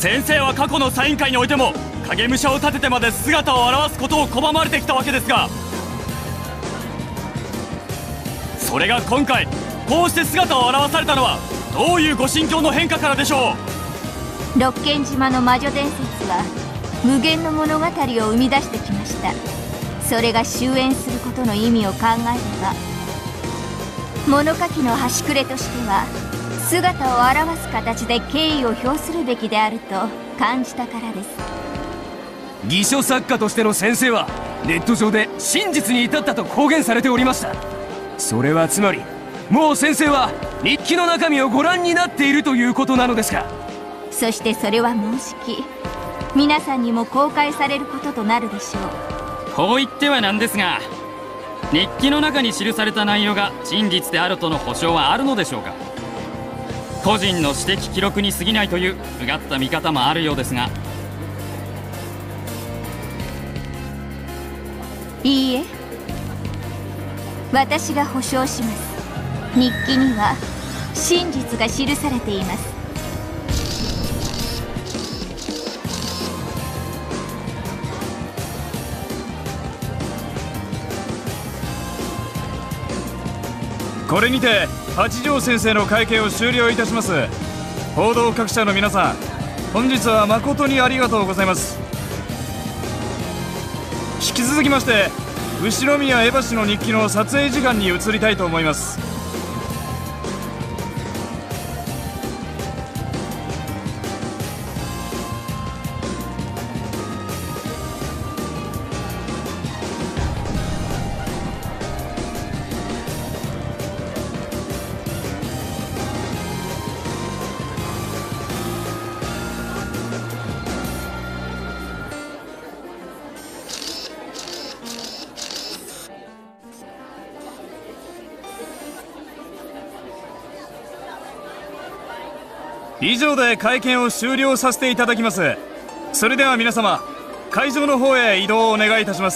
先生は過去のサイン会においても影武者を立ててまで姿を現すことを拒まれてきたわけですが、それが今回こうして姿を現されたのはどういうご心境の変化からでしょう。六軒島の魔女伝説は無限の物語を生み出してきました。それが終焉することの意味を考えれば、物書きの端くれとしては姿を現す形で敬意を表するべきであると感じたからです。 偽書作家としての先生はネット上で真実に至ったと公言されておりました。それはつまりもう先生は日記の中身をご覧になっているということなのですか。 そしてそれはもうじき皆さんにも公開されることとなるでしょう。こう言ってはなんですが、日記の中に記された内容が真実であるとの保証はあるのでしょうか。個人の私的記録に過ぎないといううがった見方もあるようですが。 いいえ、私が保証します。日記には真実が記されています。 これにて八条先生の会見を終了いたします。報道各社の皆さん、本日は誠にありがとうございます。引き続きまして後宮江橋の日記の撮影時間に移りたいと思います。以上で会見を終了させていただきます。それでは皆様、会場の方へ移動をお願いいたします。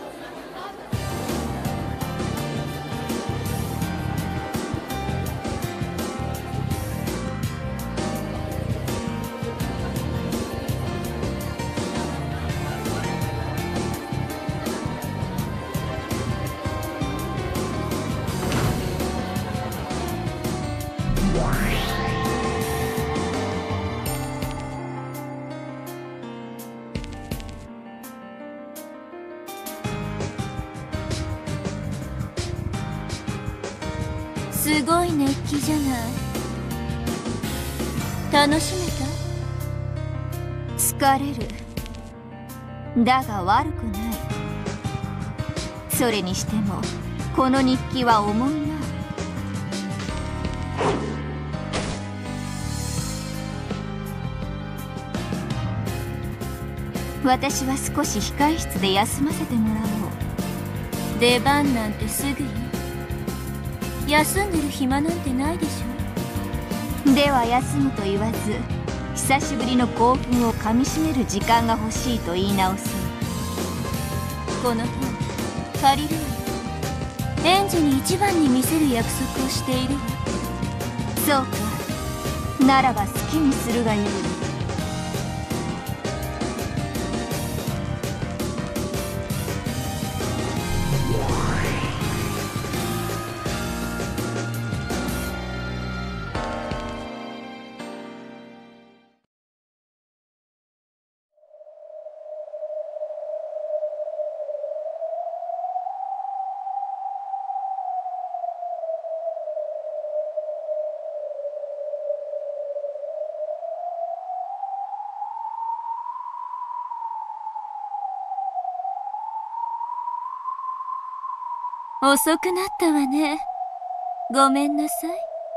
すごい熱気じゃない。楽しめた？疲れる。だが悪くない。それにしてもこの日記は重いな。私は少し控え室で休ませてもらおう。 出番なんてすぐよ。休んでる暇なんてないでしょ。 では休むと言わず、久しぶりの興奮をかみしめる時間が欲しいと言い直そう。 この本借りるわ。園児に一番に見せる約束をしているわ。 そうか、ならば好きにするがよい。 遅くなったわね。ごめんなさい。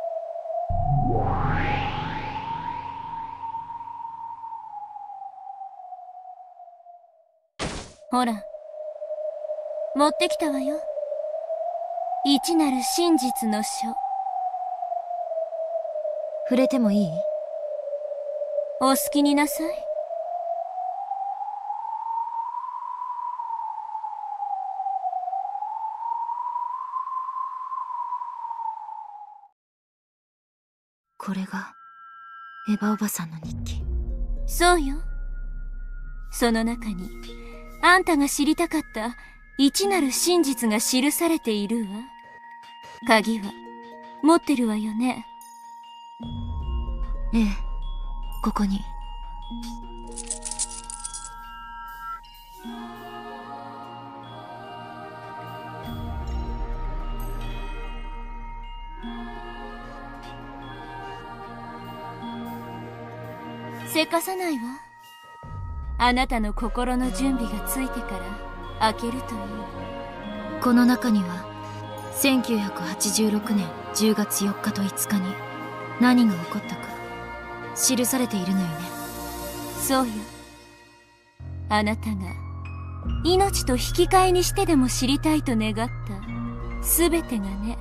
ほら、持ってきたわよ。一なる真実の書。 触れてもいい？ お好きになさい。 これがエヴァおばさんの日記。 そうよ。その中にあんたが知りたかった一なる真実が記されているわ。鍵は持ってるわよね。 ええ、ここに。 せかさないわ。あなたの心の準備がついてから開けるといい。 この中にはせんきゅうひゃくはちじゅうろくねんじゅうがつよっかといつかに何が起こったか記されているのよね。 そうよ。あなたが命と引き換えにしてでも知りたいと願った全てがね。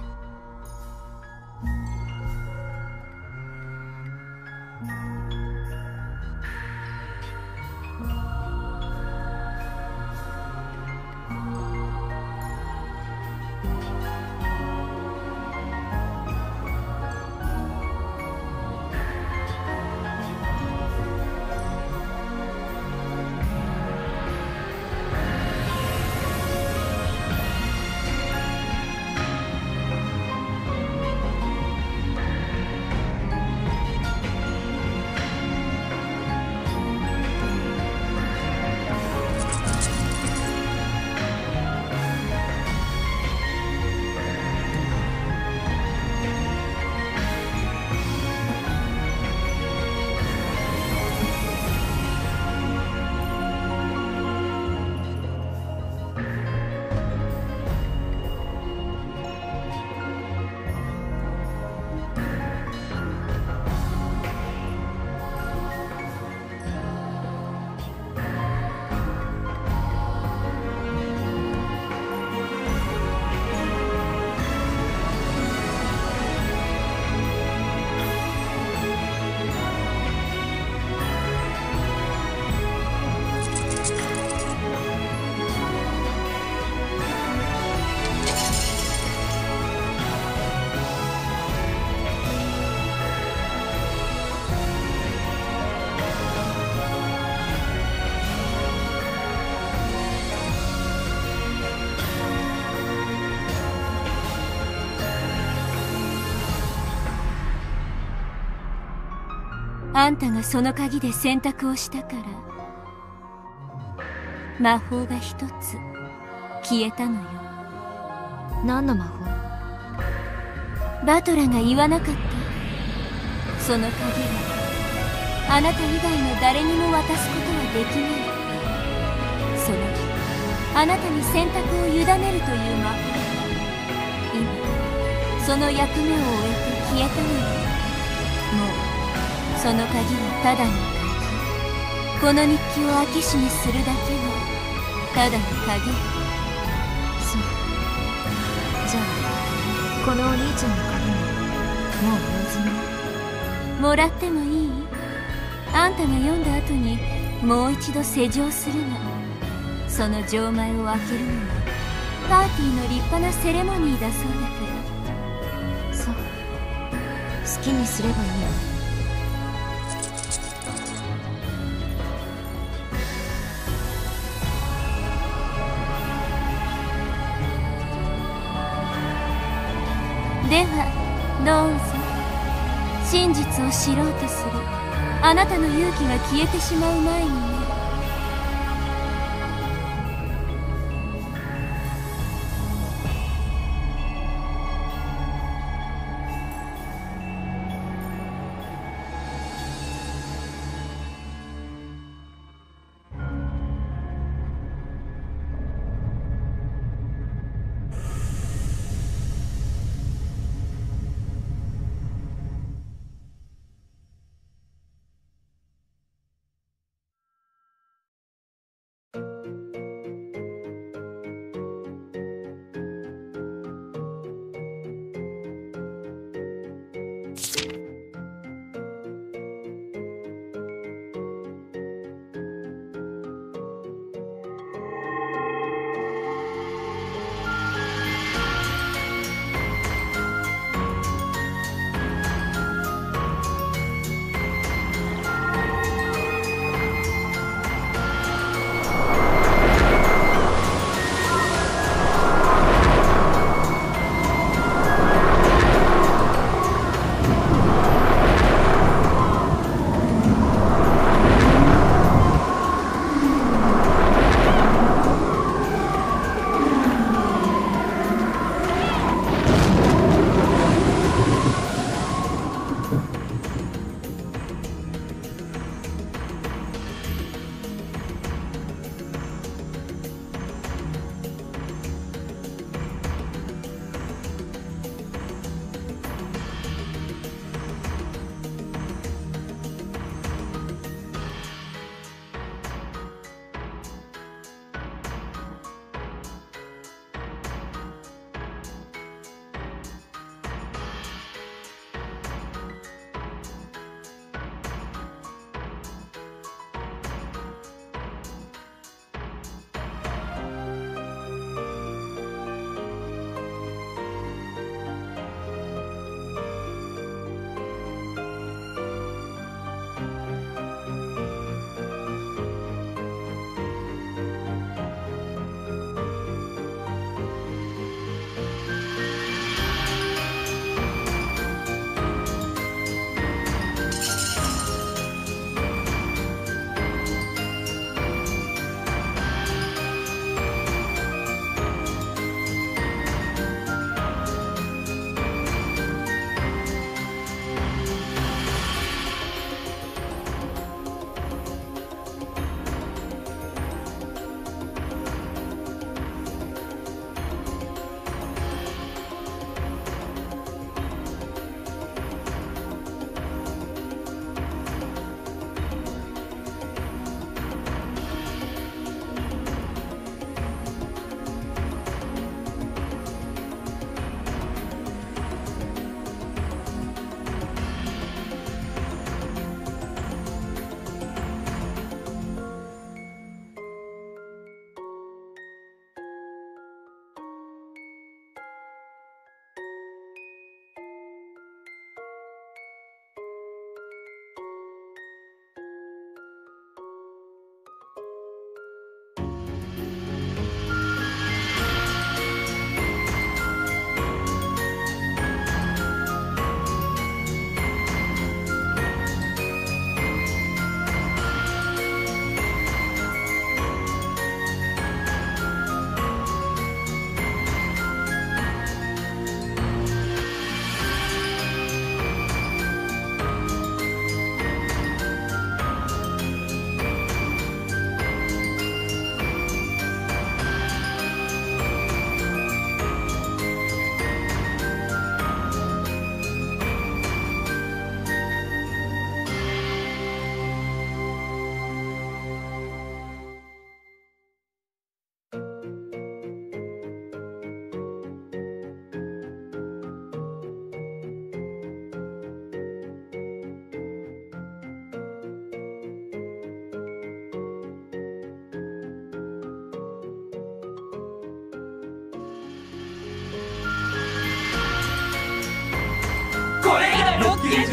あんたがその鍵で選択をしたから魔法が一つ消えたのよ。 何の魔法？ バトラが言わなかった。その鍵はあなた以外の誰にも渡すことはできない。そのあなたに選択を委ねるという魔法は今その役目を終えて消えたのよ。もうその鍵はただの鍵。この日記を開け閉めするだけのただの鍵。 そう。 このお兄ちゃんの鍵ももう用済み？ もらってもいい？あんたが読んだ後にもう一度施錠するの。その錠前を開けるのはパーティーの立派なセレモニーだそうだから。 そう、好きにすればいいよ。 ではどうぞ。真実を知ろうとするあなたの勇気が消えてしまう前にね。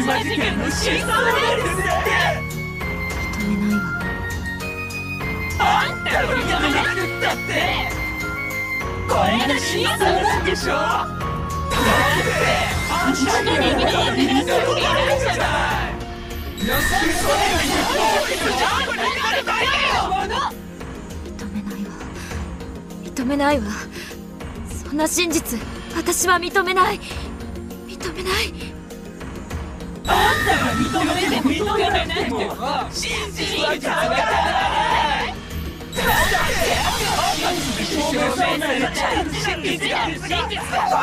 島事件の真相なんですって。 認めないわ。 あんたが認めなくったってこれが真相なんでしょ。だってあんたが人間は見せるわけないじゃない。認めないわ。認めないわ。そんな真実私は認めない。認めない。 あんたが認めても認めなくても真実は変わらない。だって真実証明された真実が真実がこれなんだから。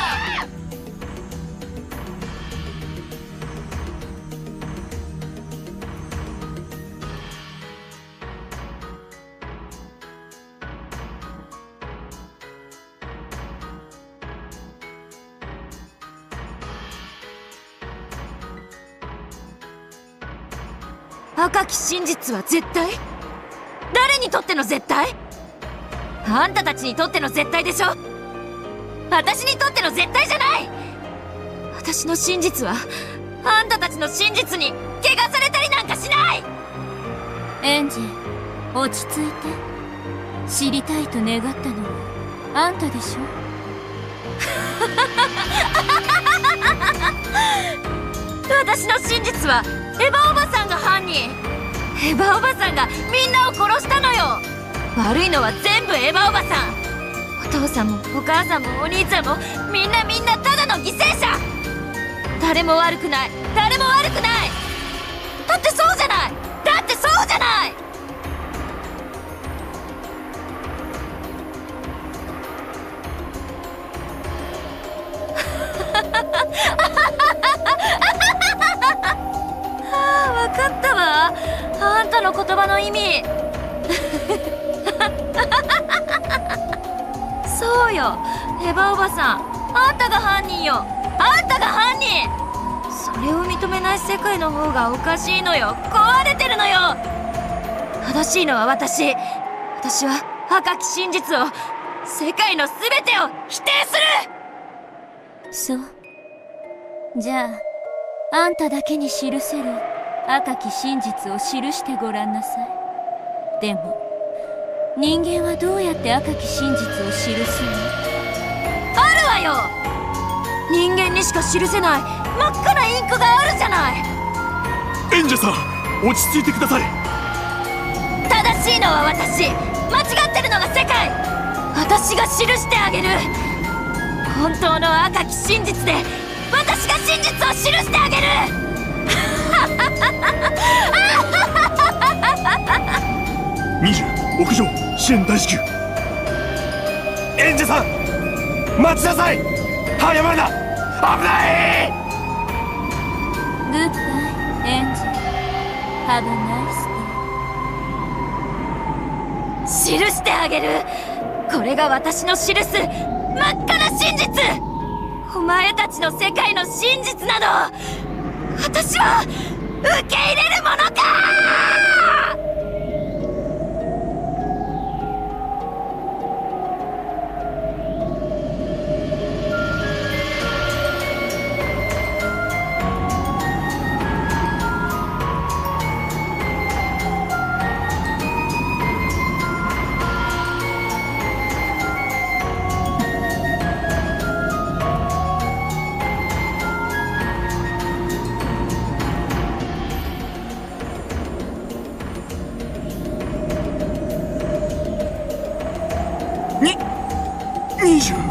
赤き真実は絶対？誰にとっての絶対？あんたたちにとっての絶対でしょ。私にとっての絶対じゃない。私の真実はあんたたちの真実に怪我されたりなんかしない。 エンジ落ち着いて。知りたいと願ったのはあんたでしょ。 私の真実はエヴァおばさんが犯人。エヴァおばさんがみんなを殺したのよ。悪いのは全部エヴァおばさん。お父さんもお母さんもお兄ちゃんもみんなみんなただの犠牲者。誰も悪くない。誰も悪くない。だってそうじゃない。だってそうじゃない。分かったわ。あんたの言葉の意味。そうよ、エヴァおばさん、あんたが犯人よ。あんたが犯人。それを認めない世界の方がおかしいのよ。壊れてるのよ。正しいのは私。私は赤き真実を、世界の全てを否定する。 そう。じゃああんただけに記せる赤き真実を記してごらんなさい。でも人間はどうやって赤き真実を記すの？ あるわよ。人間にしか記せない真っ赤なインクがあるじゃない。 エンジェさん、落ち着いてください。 正しいのは私、間違ってるのが世界。私が記してあげる。本当の赤き真実で私が真実を記してあげる。 にじゅう屋上支援大至急。エンジェさん、待ちなさい。早まるな。危ない。 グッバイエンジェ。Have a nice day。 記してあげる。これが私の記す真っ赤な真実。お前たちの世界の真実など私は受け入れるものか。 にじゅう。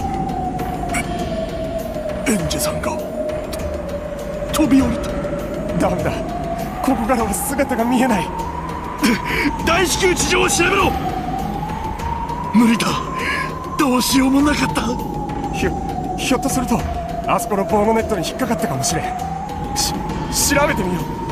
エンジェさんが飛び降りた。ダメだ、ここからは姿が見えない。大至急地上を調べろ。無理だ、どうしようもなかった。ひょひょっとするとあそこの防護ネットに引っかかったかもしれん。し調べてみよう。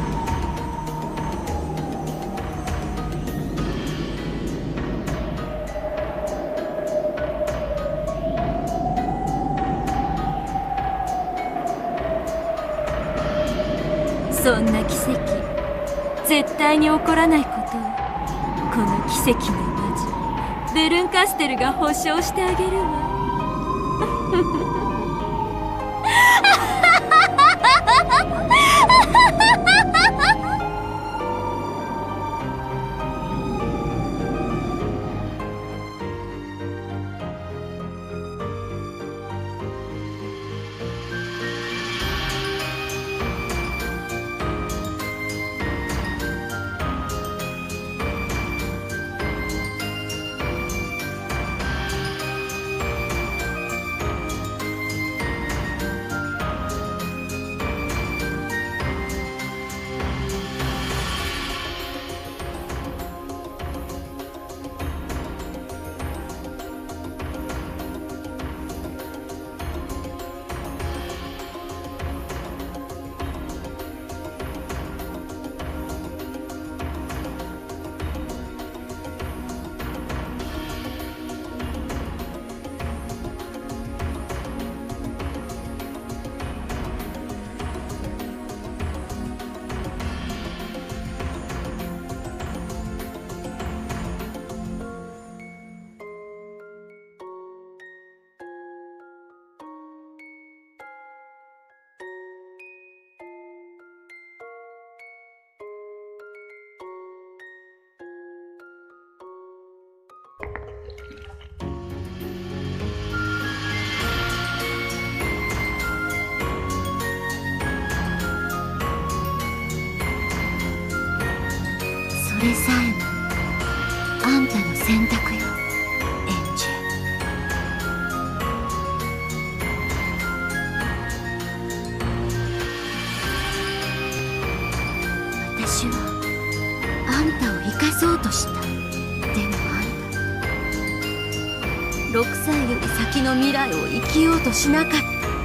そんな奇跡絶対に起こらないことをこの奇跡の魔女ベルンカステルが保証してあげるわ。 それさえもあんたの選択よ、エンジェ。私はあんたを生かそうとした。でもあんたろくさいより先の未来を生きようとしなかった。だ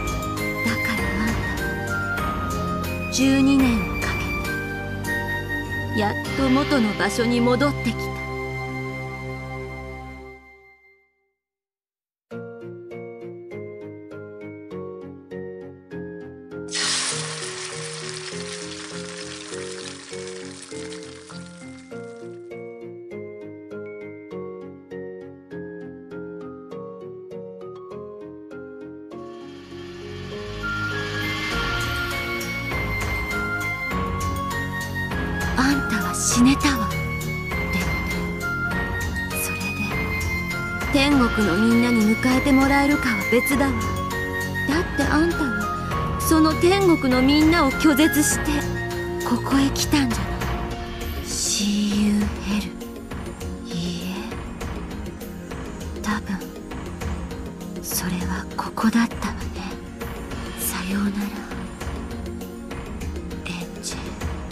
からあんたはじゅうにねんをかけてやっと元の場所に戻ってきた。あんたは死ねたわ。でもそれで天国のみんなに迎えてもらえるかは別だわ。だってあんたはその天国のみんなを拒絶してここへ来たんじゃない。 See you hell。 いいえ、多分それはここだったわね。さようならエンジェ。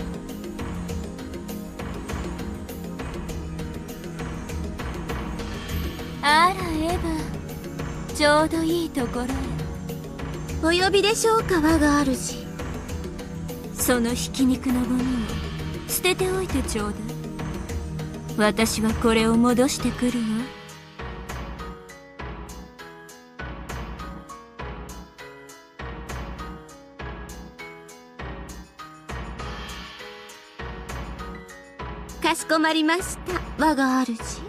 あらエヴァ、ちょうどいいところへ。 お呼びでしょうか、我が主。 そのひき肉のゴミを捨てておいてちょうだい。私はこれを戻してくるわ。 かしこまりました、我が主。